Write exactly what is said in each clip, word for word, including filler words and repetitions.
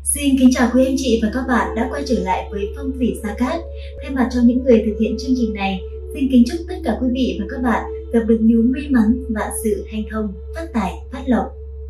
Xin kính chào quý anh chị và các bạn đã quay trở lại với Phong thủy Gia Cát. Thay mặt cho những người thực hiện chương trình này, xin kính chúc tất cả quý vị và các bạn gặp được nhiều may mắn, vạn sự hanh thông, phát tài, phát lộc.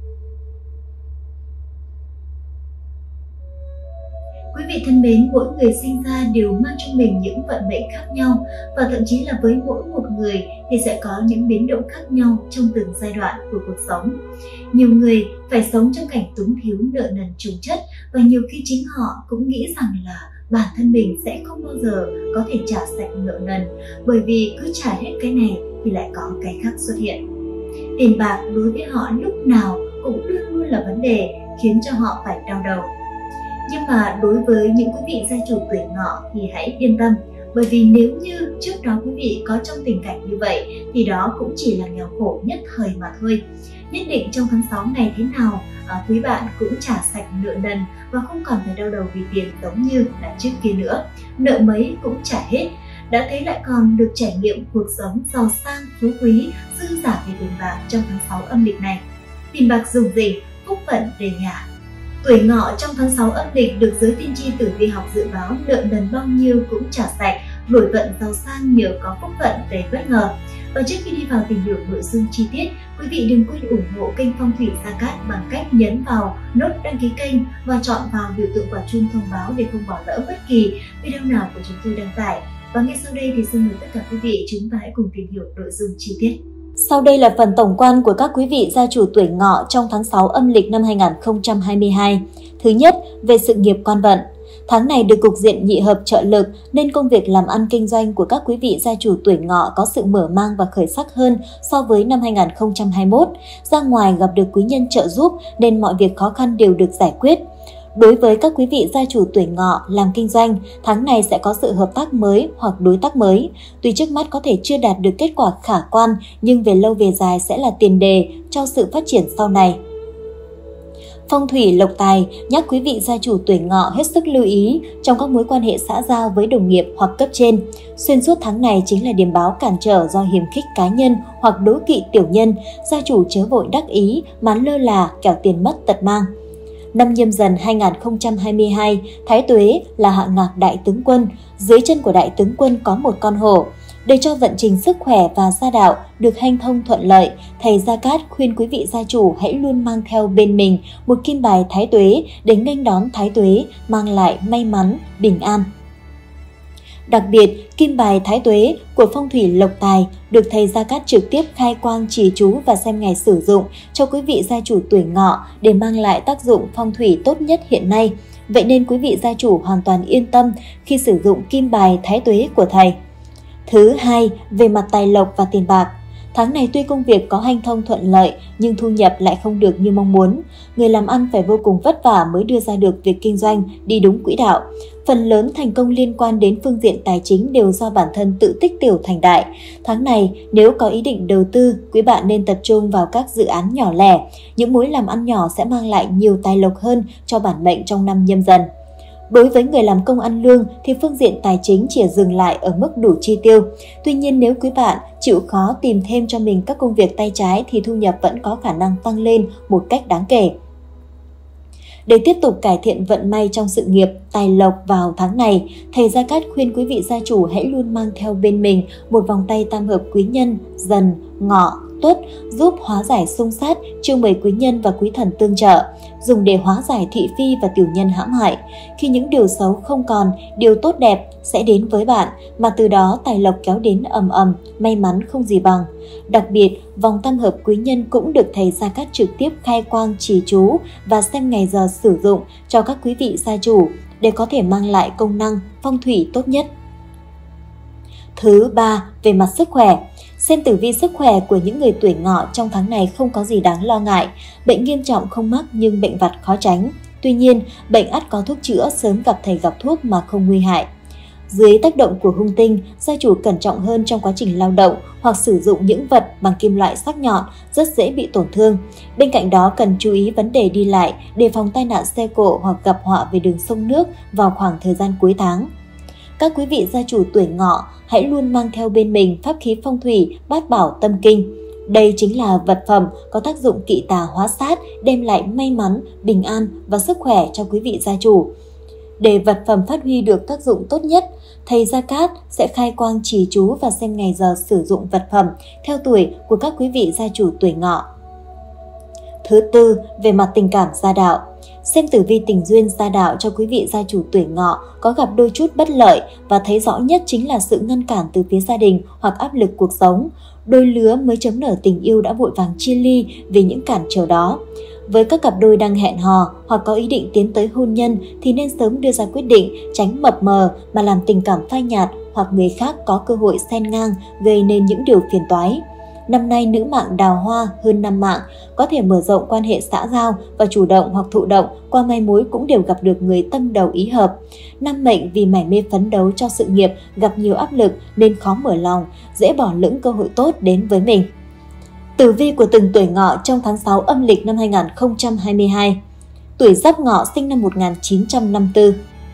Quý vị thân mến, mỗi người sinh ra đều mang trong mình những vận mệnh khác nhau, và thậm chí là với mỗi một người thì sẽ có những biến động khác nhau trong từng giai đoạn của cuộc sống. Nhiều người phải sống trong cảnh túng thiếu, nợ nần chồng chất, và nhiều khi chính họ cũng nghĩ rằng là bản thân mình sẽ không bao giờ có thể trả sạch nợ nần, bởi vì cứ trả hết cái này thì lại có cái khác xuất hiện. Tiền bạc đối với họ lúc nào cũng luôn luôn là vấn đề khiến cho họ phải đau đầu. Nhưng mà đối với những quý vị gia chủ tuổi Ngọ thì hãy yên tâm, bởi vì nếu như trước đó quý vị có trong tình cảnh như vậy thì đó cũng chỉ là nghèo khổ nhất thời mà thôi. Nhất định trong tháng sáu này thế nào à, quý bạn cũng trả sạch nợ nần và không còn phải đau đầu vì tiền giống như là trước kia nữa. Nợ mấy cũng trả hết, đã thế lại còn được trải nghiệm cuộc sống giàu sang phú quý, dư giả về tiền bạc trong tháng sáu âm lịch này. Tiền bạc dùng gì, phúc vận về nhà. Tuổi Ngọ trong tháng sáu âm lịch được giới tiên tri tử vi học dự báo nợ nần bao nhiêu cũng trả sạch, nổi vận giàu sang nhờ có phúc vận đầy bất ngờ. Và trước khi đi vào tìm hiểu nội dung chi tiết, quý vị đừng quên ủng hộ kênh Phong thủy Gia Cát bằng cách nhấn vào nút đăng ký kênh và chọn vào biểu tượng quả chuông thông báo để không bỏ lỡ bất kỳ video nào của chúng tôi đăng tải. Và ngay sau đây thì xin mời tất cả quý vị chúng ta hãy cùng tìm hiểu nội dung chi tiết. Sau đây là phần tổng quan của các quý vị gia chủ tuổi Ngọ trong tháng sáu âm lịch năm hai nghìn không trăm hai mươi hai. Thứ nhất, về sự nghiệp quan vận. Tháng này được cục diện nhị hợp trợ lực nên công việc làm ăn kinh doanh của các quý vị gia chủ tuổi Ngọ có sự mở mang và khởi sắc hơn so với năm hai nghìn không trăm hai mươi mốt. Ra ngoài gặp được quý nhân trợ giúp nên mọi việc khó khăn đều được giải quyết. Đối với các quý vị gia chủ tuổi Ngọ làm kinh doanh, tháng này sẽ có sự hợp tác mới hoặc đối tác mới. Tuy trước mắt có thể chưa đạt được kết quả khả quan, nhưng về lâu về dài sẽ là tiền đề cho sự phát triển sau này. Phong thủy lộc tài nhắc quý vị gia chủ tuổi Ngọ hết sức lưu ý trong các mối quan hệ xã giao với đồng nghiệp hoặc cấp trên. Xuyên suốt tháng này chính là điểm báo cản trở do hiềm khích cá nhân hoặc đố kỵ tiểu nhân, gia chủ chớ vội đắc ý mà lơ là kẻo tiền mất tật mang. Năm Nhâm Dần hai nghìn không trăm hai mươi hai, Thái Tuế là hạ ngạc đại tướng quân, dưới chân của đại tướng quân có một con hổ. Để cho vận trình sức khỏe và gia đạo được hanh thông thuận lợi, thầy Gia Cát khuyên quý vị gia chủ hãy luôn mang theo bên mình một kim bài Thái Tuế để nghênh đón Thái Tuế mang lại may mắn, bình an. Đặc biệt, kim bài Thái Tuế của phong thủy lộc tài được thầy Gia Cát trực tiếp khai quang trì chú và xem ngày sử dụng cho quý vị gia chủ tuổi Ngọ để mang lại tác dụng phong thủy tốt nhất hiện nay. Vậy nên quý vị gia chủ hoàn toàn yên tâm khi sử dụng kim bài Thái Tuế của thầy. Thứ hai, về mặt tài lộc và tiền bạc. Tháng này tuy công việc có hanh thông thuận lợi nhưng thu nhập lại không được như mong muốn. Người làm ăn phải vô cùng vất vả mới đưa ra được việc kinh doanh đi đúng quỹ đạo. Phần lớn thành công liên quan đến phương diện tài chính đều do bản thân tự tích tiểu thành đại. Tháng này, nếu có ý định đầu tư, quý bạn nên tập trung vào các dự án nhỏ lẻ. Những mối làm ăn nhỏ sẽ mang lại nhiều tài lộc hơn cho bản mệnh trong năm Nhâm Dần. Đối với người làm công ăn lương thì phương diện tài chính chỉ dừng lại ở mức đủ chi tiêu. Tuy nhiên nếu quý bạn chịu khó tìm thêm cho mình các công việc tay trái thì thu nhập vẫn có khả năng tăng lên một cách đáng kể. Để tiếp tục cải thiện vận may trong sự nghiệp, tài lộc vào tháng này, thầy Gia Cát khuyên quý vị gia chủ hãy luôn mang theo bên mình một vòng tay tam hợp quý nhân, Dần, Ngọ, Tuất giúp hóa giải xung sát, chiêu mời quý nhân và quý thần tương trợ, dùng để hóa giải thị phi và tiểu nhân hãm hại. Khi những điều xấu không còn, điều tốt đẹp sẽ đến với bạn, mà từ đó tài lộc kéo đến ầm ầm, may mắn không gì bằng. Đặc biệt, vòng tam hợp quý nhân cũng được thầy Gia Cát trực tiếp khai quang trì chú và xem ngày giờ sử dụng cho các quý vị gia chủ để có thể mang lại công năng phong thủy tốt nhất. Thứ ba, về mặt sức khỏe. Xem tử vi sức khỏe của những người tuổi Ngọ trong tháng này không có gì đáng lo ngại. Bệnh nghiêm trọng không mắc nhưng bệnh vặt khó tránh. Tuy nhiên, bệnh ắt có thuốc chữa, sớm gặp thầy gặp thuốc mà không nguy hại. Dưới tác động của hung tinh, gia chủ cẩn trọng hơn trong quá trình lao động hoặc sử dụng những vật bằng kim loại sắc nhọn rất dễ bị tổn thương. Bên cạnh đó cần chú ý vấn đề đi lại, đề phòng tai nạn xe cộ hoặc gặp họa về đường sông nước vào khoảng thời gian cuối tháng. Các quý vị gia chủ tuổi Ngọ hãy luôn mang theo bên mình pháp khí phong thủy Bát Bảo Tâm Kinh. Đây chính là vật phẩm có tác dụng kỵ tà hóa sát, đem lại may mắn, bình an và sức khỏe cho quý vị gia chủ. Để vật phẩm phát huy được tác dụng tốt nhất, thầy Gia Cát sẽ khai quang trì chú và xem ngày giờ sử dụng vật phẩm theo tuổi của các quý vị gia chủ tuổi Ngọ. Thứ tư, về mặt tình cảm gia đạo. Xem tử vi tình duyên gia đạo cho quý vị gia chủ tuổi Ngọ có gặp đôi chút bất lợi và thấy rõ nhất chính là sự ngăn cản từ phía gia đình hoặc áp lực cuộc sống. Đôi lứa mới chấm nở tình yêu đã vội vàng chia ly vì những cản trở đó. Với các cặp đôi đang hẹn hò hoặc có ý định tiến tới hôn nhân thì nên sớm đưa ra quyết định, tránh mập mờ mà làm tình cảm phai nhạt hoặc người khác có cơ hội xen ngang gây nên những điều phiền toái. Năm nay nữ mạng đào hoa hơn năm mạng, có thể mở rộng quan hệ xã giao và chủ động hoặc thụ động qua mai mối cũng đều gặp được người tâm đầu ý hợp. Năm mệnh vì mải mê phấn đấu cho sự nghiệp gặp nhiều áp lực nên khó mở lòng, dễ bỏ lỡ cơ hội tốt đến với mình. Tử vi của từng tuổi Ngọ trong tháng sáu âm lịch năm hai nghìn không trăm hai mươi hai. Tuổi Giáp Ngọ sinh năm một nghìn chín trăm năm mươi tư.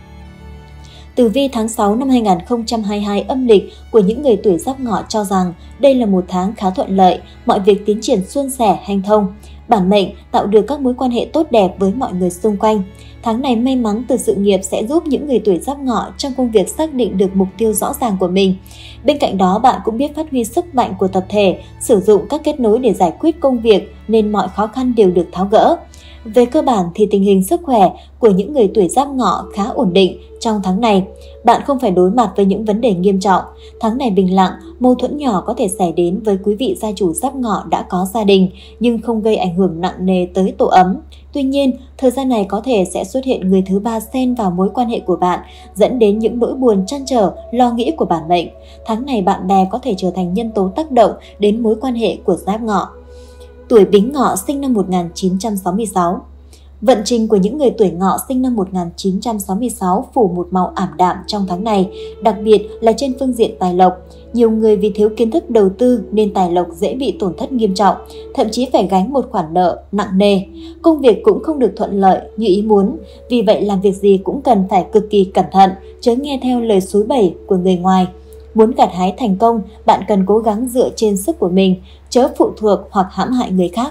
Tử vi tháng sáu năm hai nghìn không trăm hai mươi hai âm lịch của những người tuổi Giáp Ngọ cho rằng đây là một tháng khá thuận lợi, mọi việc tiến triển suôn sẻ, hanh thông. Bản mệnh tạo được các mối quan hệ tốt đẹp với mọi người xung quanh. Tháng này may mắn từ sự nghiệp sẽ giúp những người tuổi Giáp Ngọ trong công việc xác định được mục tiêu rõ ràng của mình. Bên cạnh đó, bạn cũng biết phát huy sức mạnh của tập thể, sử dụng các kết nối để giải quyết công việc nên mọi khó khăn đều được tháo gỡ. Về cơ bản thì tình hình sức khỏe của những người tuổi Giáp Ngọ khá ổn định trong tháng này. Bạn không phải đối mặt với những vấn đề nghiêm trọng. Tháng này bình lặng, mâu thuẫn nhỏ có thể xảy đến với quý vị gia chủ Giáp Ngọ đã có gia đình nhưng không gây ảnh hưởng nặng nề tới tổ ấm. Tuy nhiên, thời gian này có thể sẽ xuất hiện người thứ ba xen vào mối quan hệ của bạn, dẫn đến những nỗi buồn trăn trở, lo nghĩ của bản mệnh. Tháng này bạn bè có thể trở thành nhân tố tác động đến mối quan hệ của Giáp Ngọ. Tuổi Bính Ngọ sinh năm một nghìn chín trăm sáu mươi sáu. Vận trình của những người tuổi Ngọ sinh năm một nghìn chín trăm sáu mươi sáu phủ một màu ảm đạm trong tháng này, đặc biệt là trên phương diện tài lộc. Nhiều người vì thiếu kiến thức đầu tư nên tài lộc dễ bị tổn thất nghiêm trọng, thậm chí phải gánh một khoản nợ nặng nề. Công việc cũng không được thuận lợi như ý muốn, vì vậy làm việc gì cũng cần phải cực kỳ cẩn thận, chớ nghe theo lời xúi bẩy của người ngoài. Muốn gặt hái thành công, bạn cần cố gắng dựa trên sức của mình, chớ phụ thuộc hoặc hãm hại người khác.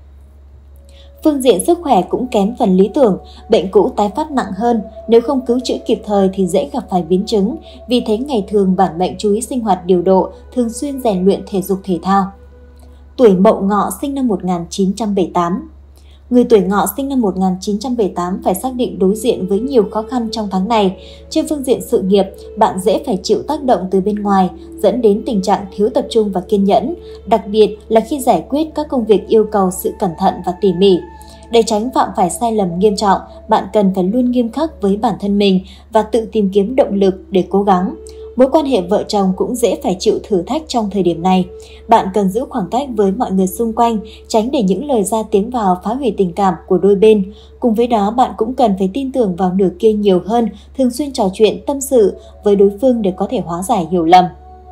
Phương diện sức khỏe cũng kém phần lý tưởng, bệnh cũ tái phát nặng hơn, nếu không cứu chữa kịp thời thì dễ gặp phải biến chứng. Vì thế ngày thường bản mệnh chú ý sinh hoạt điều độ, thường xuyên rèn luyện thể dục thể thao. Tuổi Mậu Ngọ sinh năm một nghìn chín trăm bảy mươi tám. Người tuổi Ngọ sinh năm một nghìn chín trăm bảy mươi tám phải xác định đối diện với nhiều khó khăn trong tháng này. Trên phương diện sự nghiệp, bạn dễ phải chịu tác động từ bên ngoài, dẫn đến tình trạng thiếu tập trung và kiên nhẫn, đặc biệt là khi giải quyết các công việc yêu cầu sự cẩn thận và tỉ mỉ. Để tránh phạm phải sai lầm nghiêm trọng, bạn cần phải luôn nghiêm khắc với bản thân mình và tự tìm kiếm động lực để cố gắng. Mối quan hệ vợ chồng cũng dễ phải chịu thử thách trong thời điểm này. Bạn cần giữ khoảng cách với mọi người xung quanh, tránh để những lời ra tiếng vào phá hủy tình cảm của đôi bên. Cùng với đó, bạn cũng cần phải tin tưởng vào nửa kia nhiều hơn, thường xuyên trò chuyện tâm sự với đối phương để có thể hóa giải hiểu lầm.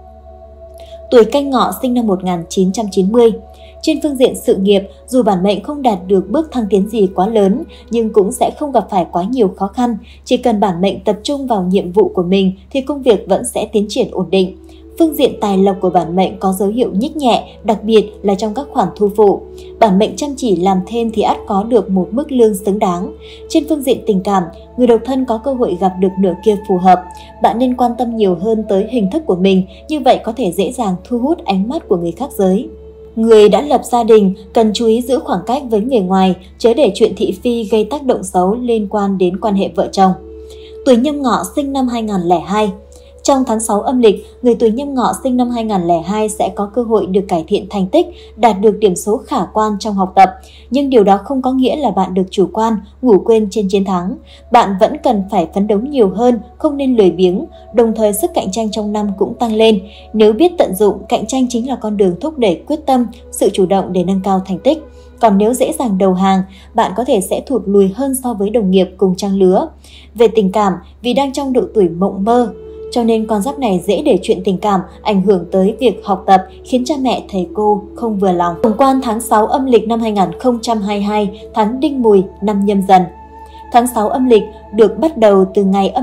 Tuổi Canh Ngọ sinh năm một nghìn chín trăm chín mươi. Trên phương diện sự nghiệp, dù bản mệnh không đạt được bước thăng tiến gì quá lớn, nhưng cũng sẽ không gặp phải quá nhiều khó khăn. Chỉ cần bản mệnh tập trung vào nhiệm vụ của mình thì công việc vẫn sẽ tiến triển ổn định. Phương diện tài lộc của bản mệnh có dấu hiệu nhích nhẹ, đặc biệt là trong các khoản thu phụ. Bản mệnh chăm chỉ làm thêm thì ắt có được một mức lương xứng đáng. Trên phương diện tình cảm, người độc thân có cơ hội gặp được nửa kia phù hợp. Bạn nên quan tâm nhiều hơn tới hình thức của mình, như vậy có thể dễ dàng thu hút ánh mắt của người khác giới. Người đã lập gia đình cần chú ý giữ khoảng cách với người ngoài, chớ để chuyện thị phi gây tác động xấu liên quan đến quan hệ vợ chồng. Tuổi Nhâm Ngọ sinh năm hai nghìn không trăm lẻ hai. Trong tháng sáu âm lịch, người tuổi Nhâm Ngọ sinh năm hai nghìn không trăm lẻ hai sẽ có cơ hội được cải thiện thành tích, đạt được điểm số khả quan trong học tập. Nhưng điều đó không có nghĩa là bạn được chủ quan, ngủ quên trên chiến thắng. Bạn vẫn cần phải phấn đấu nhiều hơn, không nên lười biếng, đồng thời sức cạnh tranh trong năm cũng tăng lên. Nếu biết tận dụng, cạnh tranh chính là con đường thúc đẩy quyết tâm, sự chủ động để nâng cao thành tích. Còn nếu dễ dàng đầu hàng, bạn có thể sẽ thụt lùi hơn so với đồng nghiệp cùng trang lứa. Về tình cảm, vì đang trong độ tuổi mộng mơ, cho nên con giáp này dễ để chuyện tình cảm ảnh hưởng tới việc học tập, khiến cha mẹ thầy cô không vừa lòng. Tổng quan tháng sáu âm lịch năm hai nghìn không trăm hai mươi hai, tháng Đinh Mùi năm Nhâm Dần. Tháng sáu âm lịch được bắt đầu từ ngày âm lịch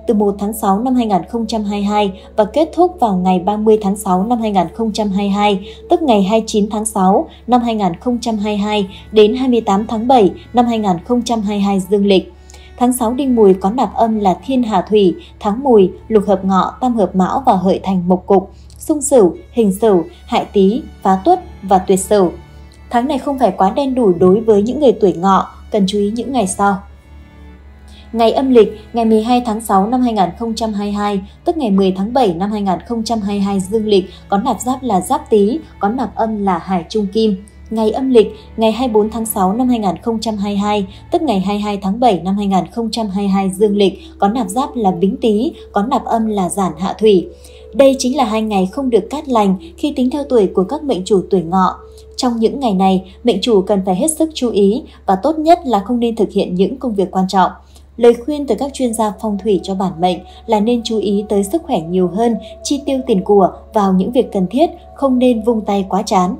từ một tháng sáu năm hai nghìn không trăm hai mươi hai và kết thúc vào ngày ba mươi tháng sáu năm hai nghìn không trăm hai mươi hai, tức ngày hai mươi chín tháng sáu năm hai nghìn không trăm hai mươi hai đến hai mươi tám tháng bảy năm hai nghìn không trăm hai mươi hai dương lịch. Tháng sáu Đinh Mùi có nạp âm là Thiên Hà Thủy, tháng Mùi, Lục Hợp Ngọ, Tam Hợp Mão và Hợi Thành Mộc Cục, Xung Sửu, Hình Sửu, Hại Tý, Phá Tuất và Tuyệt Sửu. Tháng này không phải quá đen đủi đối với những người tuổi Ngọ, cần chú ý những ngày sau. Ngày âm lịch, ngày mười hai tháng sáu năm hai nghìn không trăm hai mươi hai, tức ngày mười tháng bảy năm hai nghìn không trăm hai mươi hai dương lịch, có nạp giáp là Giáp Tý, có nạp âm là Hải Trung Kim. Ngày âm lịch, ngày hai mươi tư tháng sáu năm hai nghìn không trăm hai mươi hai, tức ngày hai mươi hai tháng bảy năm hai nghìn không trăm hai mươi hai dương lịch, có nạp giáp là Bính Tý, có nạp âm là Giản Hạ Thủy. Đây chính là hai ngày không được cát lành khi tính theo tuổi của các mệnh chủ tuổi Ngọ. Trong những ngày này, mệnh chủ cần phải hết sức chú ý và tốt nhất là không nên thực hiện những công việc quan trọng. Lời khuyên từ các chuyên gia phong thủy cho bản mệnh là nên chú ý tới sức khỏe nhiều hơn, chi tiêu tiền của vào những việc cần thiết, không nên vung tay quá chán.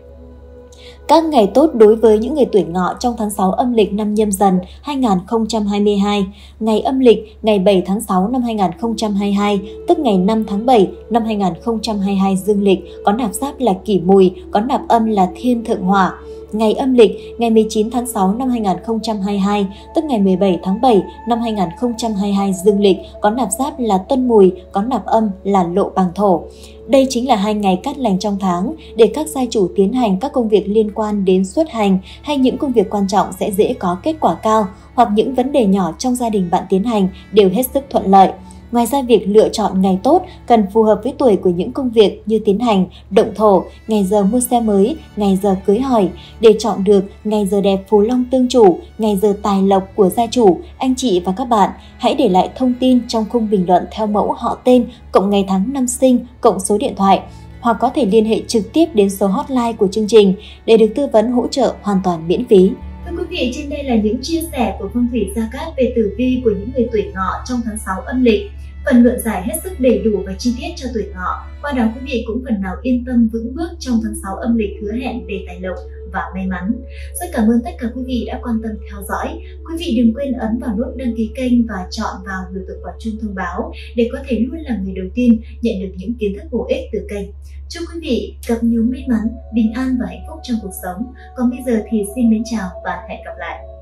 Các ngày tốt đối với những người tuổi Ngọ trong tháng sáu âm lịch năm Nhâm Dần hai nghìn không trăm hai mươi hai. Ngày âm lịch ngày bảy tháng sáu năm hai nghìn không trăm hai mươi hai, tức ngày năm tháng bảy năm hai nghìn không trăm hai mươi hai dương lịch, có nạp giáp là Kỷ Mùi, có nạp âm là Thiên Thượng Hỏa. Ngày âm lịch ngày mười chín tháng sáu năm hai nghìn không trăm hai mươi hai, tức ngày mười bảy tháng bảy năm hai nghìn không trăm hai mươi hai dương lịch, có nạp giáp là Tân Mùi, có nạp âm là Lộ Bàng Thổ. Đây chính là hai ngày cát lành trong tháng để các gia chủ tiến hành các công việc liên quan đến xuất hành hay những công việc quan trọng sẽ dễ có kết quả cao, hoặc những vấn đề nhỏ trong gia đình bạn tiến hành đều hết sức thuận lợi. Ngoài ra, việc lựa chọn ngày tốt cần phù hợp với tuổi của những công việc như tiến hành, động thổ, ngày giờ mua xe mới, ngày giờ cưới hỏi. Để chọn được ngày giờ đẹp phú long tương chủ, ngày giờ tài lộc của gia chủ, anh chị và các bạn hãy để lại thông tin trong khung bình luận theo mẫu họ tên, cộng ngày tháng năm sinh, cộng số điện thoại, hoặc có thể liên hệ trực tiếp đến số hotline của chương trình để được tư vấn hỗ trợ hoàn toàn miễn phí. Thưa quý vị, trên đây là những chia sẻ của Phong thủy Gia Cát về tử vi của những người tuổi Ngọ trong tháng sáu âm lịch. Phần luận giải hết sức đầy đủ và chi tiết cho tuổi Ngọ. Qua đó quý vị cũng phần nào yên tâm vững bước trong tháng sáu âm lịch hứa hẹn về tài lộc và may mắn. Rất cảm ơn tất cả quý vị đã quan tâm theo dõi. Quý vị đừng quên ấn vào nút đăng ký kênh và chọn vào biểu tượng quả chuông thông báo để có thể luôn là người đầu tiên nhận được những kiến thức bổ ích từ kênh. Chúc quý vị gặp nhiều may mắn, bình an và hạnh phúc trong cuộc sống. Còn bây giờ thì xin mến chào và hẹn gặp lại.